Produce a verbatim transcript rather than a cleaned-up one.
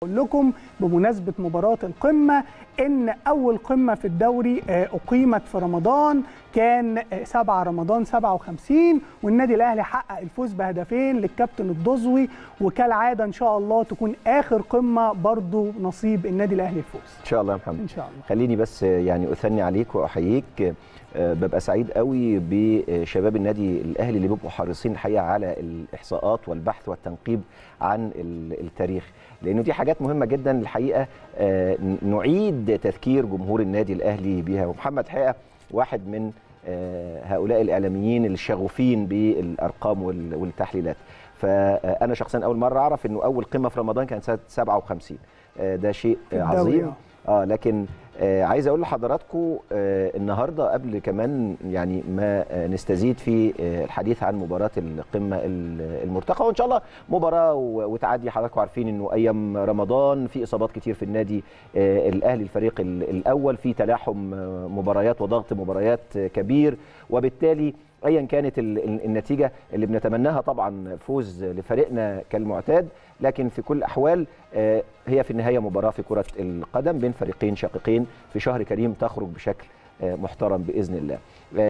اقول لكم بمناسبه مباراه القمه ان اول قمه في الدوري اقيمت في رمضان، كان سبعة رمضان سبعة وخمسين، والنادي الاهلي حقق الفوز بهدفين للكابتن الدزوي، وكالعاده ان شاء الله تكون اخر قمه برضو نصيب النادي الاهلي الفوز ان شاء الله يا محمد. ان شاء الله. خليني بس يعني اثني عليك واحييك، ببقى سعيد قوي بشباب النادي الاهلي اللي بيبقوا حريصين الحقيقه على الاحصاءات والبحث والتنقيب عن التاريخ، لانه دي حاجات مهمه جدا الحقيقه نعيد تذكير جمهور النادي الاهلي بيها. ومحمد حقيقه واحد من هؤلاء الاعلاميين الشغوفين بالارقام والتحليلات. فانا شخصيا اول مره اعرف انه اول قمه في رمضان كانت سنه سبعة وخمسين، ده شيء عظيم. اه لكن آه عايز اقول لحضراتكم آه النهارده قبل كمان يعني ما آه نستزيد في آه الحديث عن مباراه القمه المرتقبه، وان شاء الله مباراه وتعدي. حضراتكم عارفين انه ايام رمضان في اصابات كتير في النادي آه الاهلي، الفريق الاول في تلاحم مباريات وضغط مباريات كبير، وبالتالي ايا كانت النتيجه اللي بنتمناها طبعا فوز لفريقنا كالمعتاد، لكن في كل الاحوال هي في النهايه مباراه في كره القدم بين فريقين شقيقين في شهر كريم تخرج بشكل محترم باذن الله.